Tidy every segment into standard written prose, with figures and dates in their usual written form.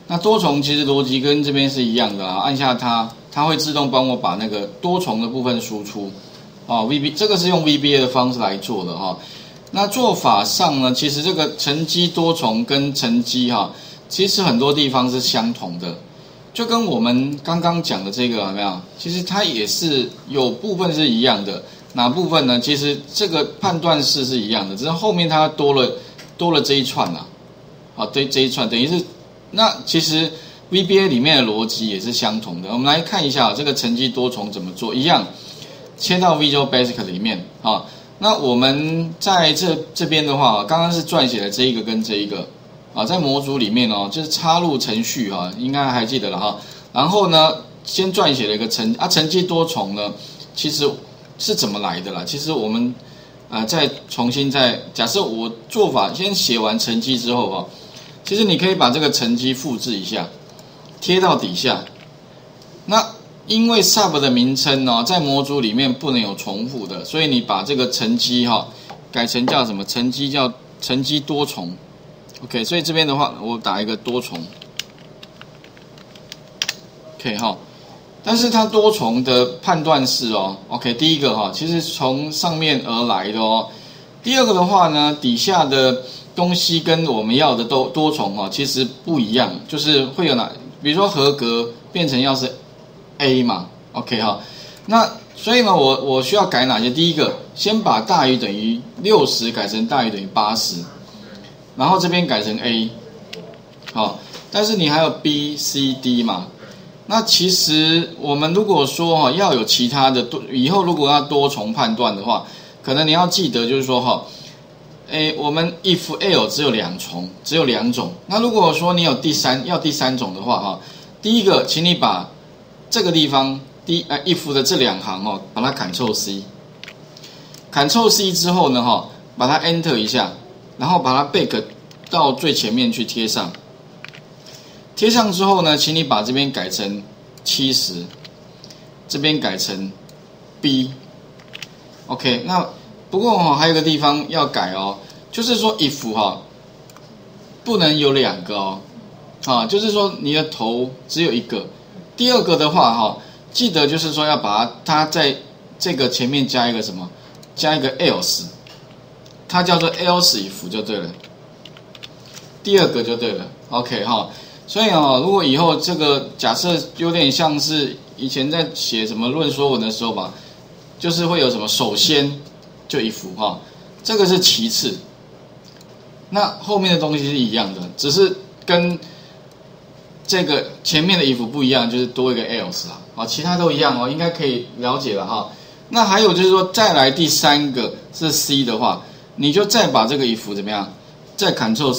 那多重其实逻辑跟这边是一样的啊，按下它，它会自动帮我把那个多重的部分输出。VB 这个是用 VBA 的方式来做的哈。那做法上呢，其实这个乘积多重跟乘积其实很多地方是相同的，就跟我们刚刚讲的这个有没有？其实它也是有部分是一样的，哪部分呢？其实这个判断式是一样的，只是后面它多了这一串对，这一串等于是，那其实 VBA 里面的逻辑也是相同的。我们来看一下这个乘积多重怎么做，一样切到 Visual Basic 里面那我们在这边的话，刚刚是撰写的这一个跟这一个在模组里面就是插入程序应该还记得了然后呢，先撰写了一个乘积多重呢，其实是怎么来的啦？其实我们再重新假设我做法先写完乘积之后其实你可以把这个乘积复制一下，贴到底下。那因为 sub 的名称在模组里面不能有重复的，所以你把这个乘积改成叫什么？乘积叫乘积多重。OK， 所以这边的话，我打一个多重。OK 但是它多重的判断式OK， 第一个其实从上面而来的第二个的话呢，底下的东西跟我们要的多重其实不一样，就是会有比如说合格变成要是 A 嘛 ，OK 那所以呢，我需要改哪些？第一个，先把大于等于60改成大于等于80，然后这边改成 A， 但是你还有 B、C、D 嘛？那其实我们如果说要有其他的以后如果要多重判断的话，可能你要记得就是说我们 if L 只有2重，只有2种。那如果说你有第三种的话第一个，请你把这个地方if 的这2行把它 Ctrl C，Ctrl C 之后呢把它 Enter 一下，然后把它 back 到最前面去贴上。贴上之后呢，请你把这边改成70，这边改成 B。OK， 那不过还有个地方要改就是说 if 不能有2个就是说你的头只有1个。第二个的话记得就是说要把它在这个前面加一个什么？加一个 else， 它叫做 else if 就对了。第二个就对了 ，OK 所以如果以后这个假设有点像是以前在写什么论说文的时候吧，就是会有什么首先就if这个是其次，那后面的东西是一样的，只是跟这个前面的 if 不一样，就是多一个 else 其他都一样应该可以了解了那还有就是说，再来第3个是 C 的话，你就再把这个 if 怎么样？再 Ctrl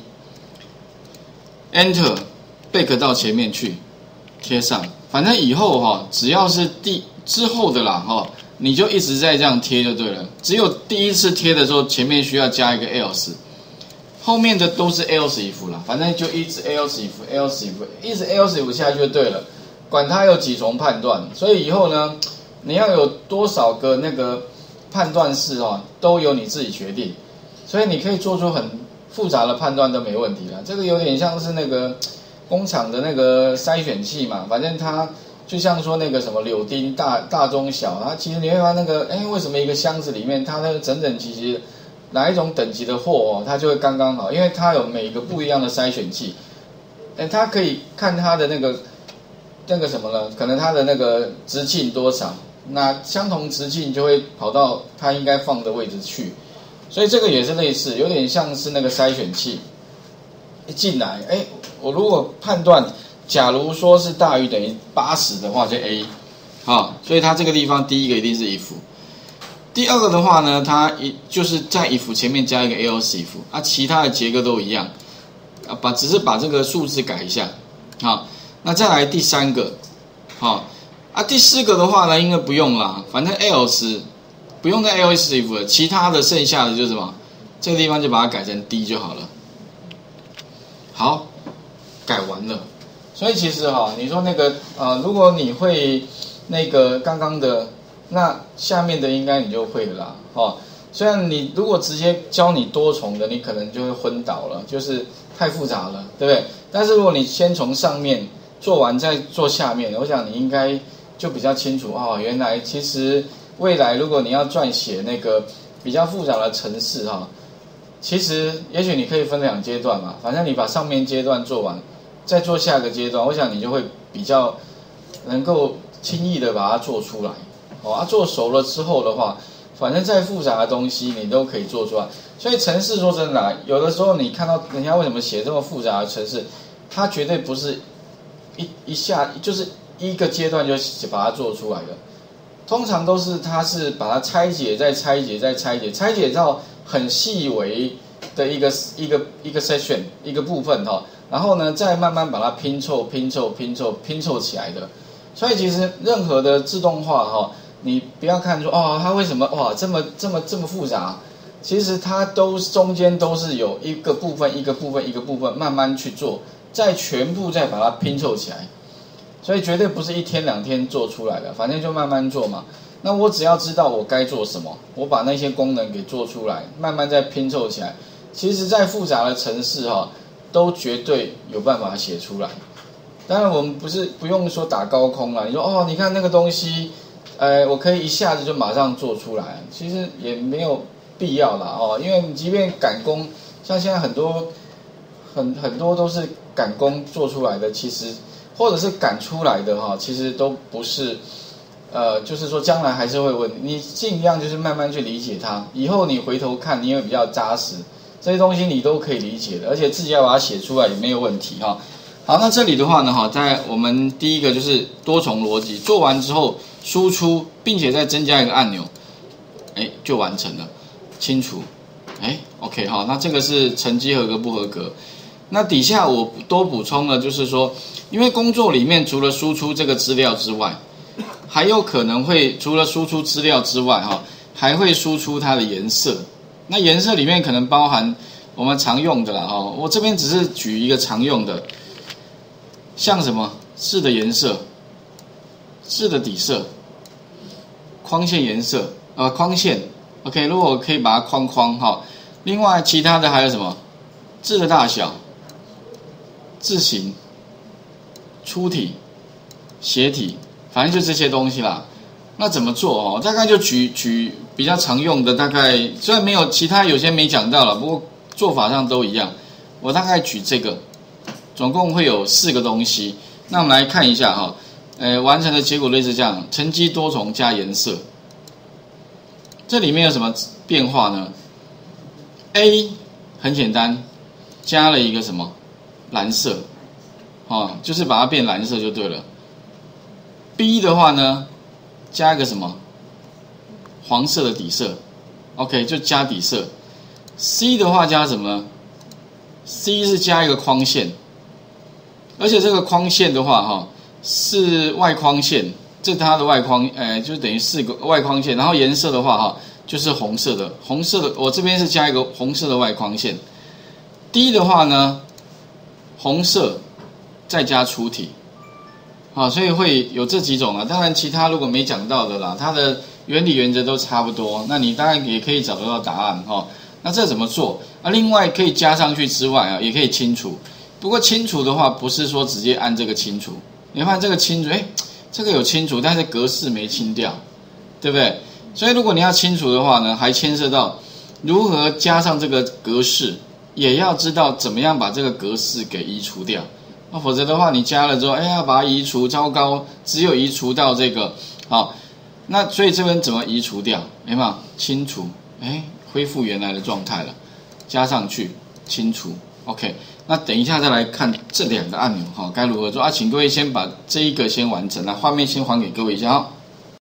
C，Enter back 到前面去贴上。反正以后只要是之后的啦你就一直在这样贴就对了。只有第一次贴的时候，前面需要加一个 else。后面的都是 else if 啦，反正就一直 else if， 一直 else if 下去就对了，管它有几重判断。所以以后呢，你要有多少个那个判断式都由你自己决定。所以你可以做出很复杂的判断都没问题啦。这个有点像是那个工厂的那个筛选器嘛，反正它就像说那个什么柳丁大中小，它其实你会发现那个为什么一个箱子里面它那个整整齐齐哪一种等级的货它就会刚刚好，因为它有每个不一样的筛选器，它可以看它的那个什么呢？可能它的那个直径多少，那相同直径就会跑到它应该放的位置去，所以这个也是类似，有点像是那个筛选器一进来，我如果判断，假如说是大于等于80的话，就 A， 所以它这个地方第一个一定是 if。第二个的话呢，它就是在 if 前面加一个 else if， 其他的结构都一样，只是把这个数字改一下，那再来第3个，第4个的话呢，应该不用啦，反正 else 不用再 else if 了，其他的剩下的就是什么，这个地方就把它改成 D 就好了。好，改完了。所以其实你说那个如果你会那个刚刚的，那下面的应该你就会了啦虽然你如果直接教你多重的，你可能就会昏倒了，就是太复杂了，对不对？ 但是如果你先从上面做完再做下面，我想你应该就比较清楚哦。原来其实未来如果你要撰写那个比较复杂的程式哈，其实也许你可以分2阶段嘛，反正你把上面阶段做完，再做下个阶段，我想你就会比较能够轻易的把它做出来。做熟了之后的话，反正再复杂的东西你都可以做出来。所以程式说真的啊，有的时候你看到人家为什么写这么复杂的程式，它绝对不是一下就是一个阶段就把它做出来的，通常都是它是把它拆解再拆解再拆解，拆解到很细微的一个 section 一个部分哈，然后呢再慢慢把它拼凑起来的。所以其实任何的自动化哈，你不要看说哦它为什么哇这么复杂，其实它都中间都是有一个部分慢慢去做，再全部再把它拼凑起来。所以绝对不是1天2天做出来的，反正就慢慢做嘛。那我只要知道我该做什么，我把那些功能给做出来，慢慢再拼凑起来。其实再复杂的程式哈，都绝对有办法写出来。当然我们不用说打高空啦，你说哦你看那个东西我可以一下子就马上做出来，其实也没有必要啦哦，因为你即便赶工，像现在很多都是赶工做出来的，其实或者是赶出来的哈，其实都不是就是说将来还是会问你，尽量就是慢慢去理解它，以后你回头看你也比较扎实，这些东西你都可以理解的，而且自己要把它写出来也没有问题哈。好，那这里的话呢哈，在我们第一个就是多重逻辑，做完之后输出，并且再增加一个按钮，就完成了，清除，OK 哈，那这个是成绩合格不合格。那底下我多补充了，就是说，因为工作里面除了输出这个资料之外，还有可能会除了输出资料之外哈，还会输出它的颜色。那颜色里面可能包含我们常用的啦哈，我这边只是举一个常用的。像什么字的颜色、字的底色、框线颜色框线 ，OK， 如果我可以把它框哈。另外其他的还有什么？字的大小、字形、粗体、斜体，反正就这些东西啦。那怎么做哦？大概就举比较常用的，大概虽然没有其他有些没讲到了，不过做法上都一样。我大概举这个。总共会有4个东西，那我们来看一下哈，完成的结果类似这样，乘积多重加颜色，这里面有什么变化呢 ？A 很简单，加了一个什么蓝色，就是把它变蓝色就对了。B 的话呢，加一个什么黄色的底色 ，OK 就加底色。C 的话加什么呢 ？C 是加一个框线。而且这个框线的话是外框线，这是它的外框，就等于4个外框线。然后颜色的话就是红色的，我这边是加一个红色的外框线。D 的话呢，红色再加粗体，所以会有这几种啦。当然其他如果没讲到的啦，它的原理原则都差不多，那你当然也可以找得到答案那这怎么做另外可以加上去之外也可以清除。不过清除的话，不是说直接按这个清除，你看这个清除，这个有清除，但是格式没清掉，对不对？所以如果你要清除的话呢，还牵涉到如何加上这个格式，也要知道怎么样把这个格式给移除掉。否则的话，你加了之后，要把它移除，糟糕，只有移除到这个，那所以这边怎么移除掉？有没有清除？恢复原来的状态了，加上去清除 ，OK。那等一下再来看这2个按钮该如何做请各位先把这一个先完成，那画面先还给各位一下